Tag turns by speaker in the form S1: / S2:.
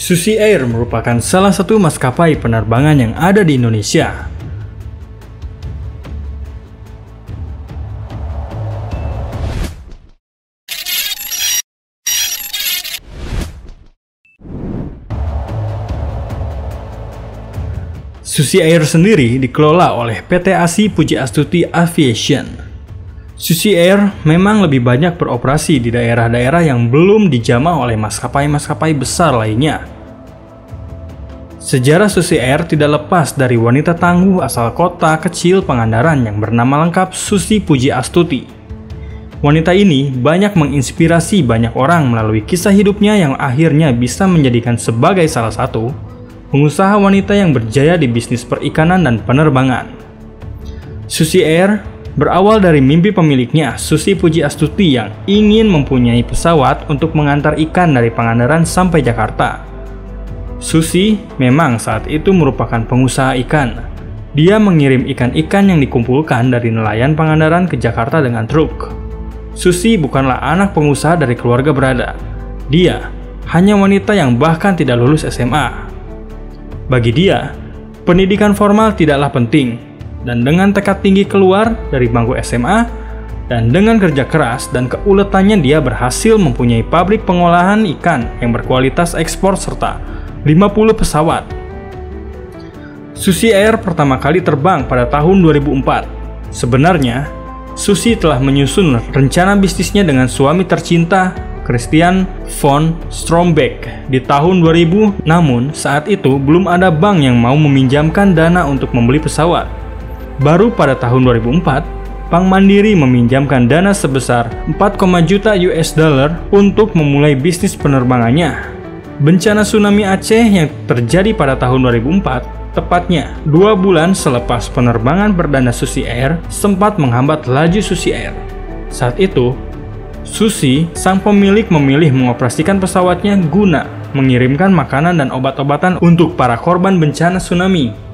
S1: Susi Air merupakan salah satu maskapai penerbangan yang ada di Indonesia. Susi Air sendiri dikelola oleh PT ASI Pujiastuti Aviation. Susi Air memang lebih banyak beroperasi di daerah-daerah yang belum dijamah oleh maskapai-maskapai besar lainnya. Sejarah Susi Air tidak lepas dari wanita tangguh asal kota kecil Pangandaran yang bernama lengkap Susi Pujiastuti. Wanita ini banyak menginspirasi banyak orang melalui kisah hidupnya yang akhirnya bisa menjadikan sebagai salah satu pengusaha wanita yang berjaya di bisnis perikanan dan penerbangan. Susi Air berawal dari mimpi pemiliknya, Susi Pujiastuti, yang ingin mempunyai pesawat untuk mengantar ikan dari Pangandaran sampai Jakarta. Susi memang saat itu merupakan pengusaha ikan. Dia mengirim ikan-ikan yang dikumpulkan dari nelayan Pangandaran ke Jakarta dengan truk. Susi bukanlah anak pengusaha dari keluarga berada. Dia hanya wanita yang bahkan tidak lulus SMA. Bagi dia, pendidikan formal tidaklah penting, dan dengan tekad tinggi keluar dari bangku SMA, dan dengan kerja keras dan keuletannya dia berhasil mempunyai pabrik pengolahan ikan yang berkualitas ekspor serta 50 pesawat. Susi Air pertama kali terbang pada tahun 2004. Sebenarnya, Susi telah menyusun rencana bisnisnya dengan suami tercinta, Christian von Strombeck, di tahun 2000, namun saat itu belum ada bank yang mau meminjamkan dana untuk membeli pesawat. Baru pada tahun 2004, Bank Mandiri meminjamkan dana sebesar 4, juta US dollar untuk memulai bisnis penerbangannya. Bencana tsunami Aceh yang terjadi pada tahun 2004, tepatnya 2 bulan selepas penerbangan perdana Susi Air, sempat menghambat laju Susi Air. Saat itu, Susi, sang pemilik, memilih mengoperasikan pesawatnya guna mengirimkan makanan dan obat-obatan untuk para korban bencana tsunami.